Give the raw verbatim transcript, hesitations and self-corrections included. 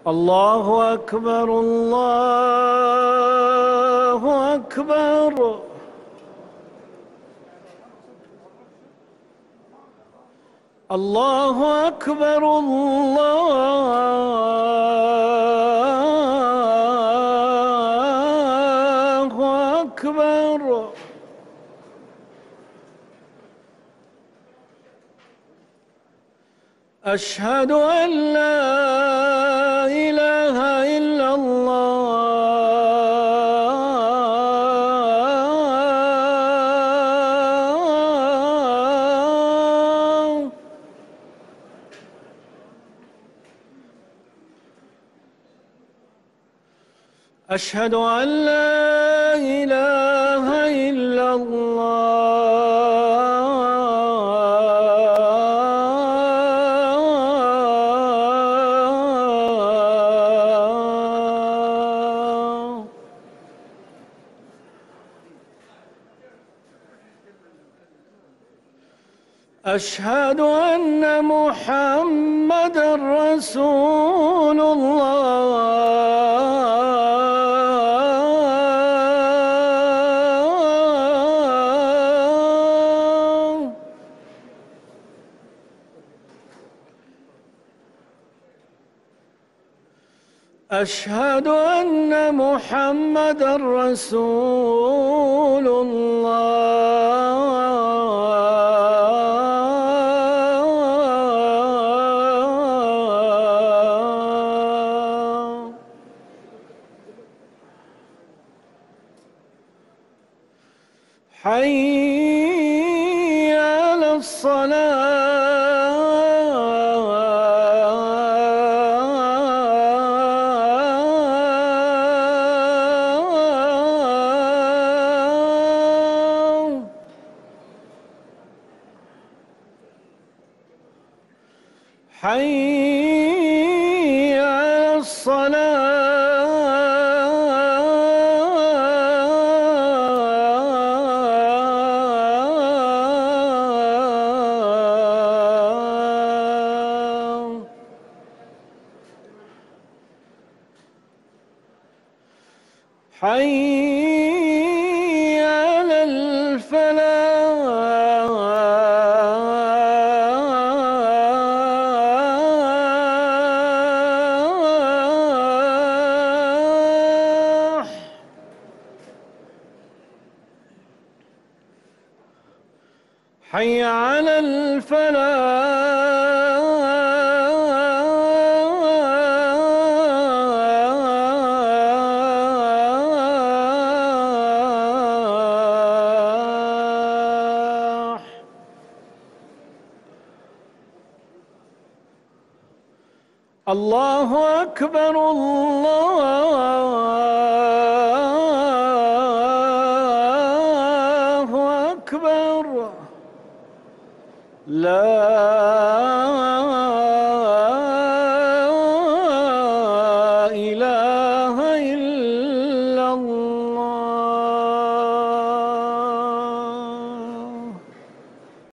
الله أكبر الله أكبر. الله أكبر الله أكبر. أشهد أن لا إله إلا الله. أشهد أن لا إله إلا الله. أشهد أن محمدًا رسول الله. أشهد أن محمدًا رسول الله. حي على الصلاة. حي على الصلاة. حي على الفلاح. حي على الفلاح. الله أكبر الله أكبر. لا